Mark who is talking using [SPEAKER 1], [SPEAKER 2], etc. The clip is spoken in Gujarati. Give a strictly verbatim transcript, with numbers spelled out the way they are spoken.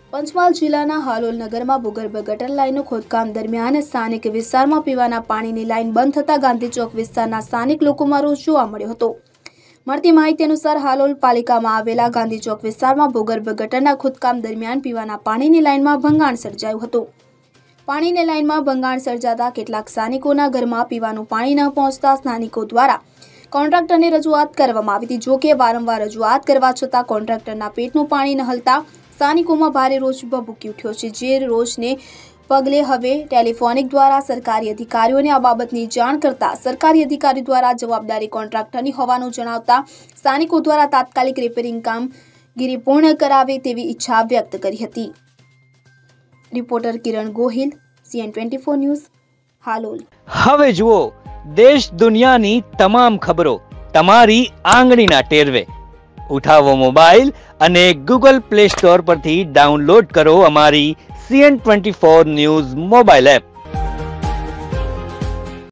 [SPEAKER 1] પંચમહાલ જિલ્લાના હાલોલ નગરમાં ભૂગર્ભ ગટર લાઇનનું ખોદકામ દરમિયાન સ્થાનિક વિસ્તારમાં પીવાના પાણીની લાઇન બંધ થતાં ગાંધી ચોક વિસ્તારના સ્થાનિક લોકોમાં રોષ જોવા મળ્યો હતો। મળતી માહિતી અનુસાર હાલોલ પાલિકામાં આવેલા ગાંધી ચોક વિસ્તારમાં ભૂગર્ભ ગટરના ખોદકામ દરમિયાન પીવાના પાણીની લાઇનમાં ભંગાણ સર્જાયું હતું। પાણીની લાઇનમાં ભંગાણ સર્જાતા કેટલાક સ્થાનિકોના ઘરમાં પીવાનું પાણી ન પહોંચતા સ્થાનિકો દ્વારા કોન્ટ્રાક્ટરને રજૂઆત કરવામાં આવી હતી। જો કે વારંવાર રજૂઆત કરવા છતાં કોન્ટ્રાક્ટરના પેટનું પાણી ન હલતા સ્થાનિકોમાં ભારે રોષ ભભૂકી ઉઠ્યો છે। જે રોષને પગલે હવે ટેલિફોનિક દ્વારા સરકારી અધિકારીઓને આ બાબતની જાણ કરતા સરકારી અધિકારી દ્વારા જવાબદારી કોન્ટ્રાક્ટરની હોવાનું જણાવતા સ્થાનિકો દ્વારા તાત્કાલિક રિપેરિંગ કામગીરી પૂર્ણ કરાવે તેવી ઈચ્છા વ્યક્ત કરી હતી। Reporter Kiran Gohil, CN twenty four news, Halol.
[SPEAKER 2] હવે જુઓ દેશ દુનિયાની તમામ ખબરો તમારી આંગળીના ટેરવે। ઉઠાવો મોબાઈલ અને ગૂગલ પ્લે સ્ટોર પરથી ડાઉનલોડ કરો અમારી CN twenty four news mobile app.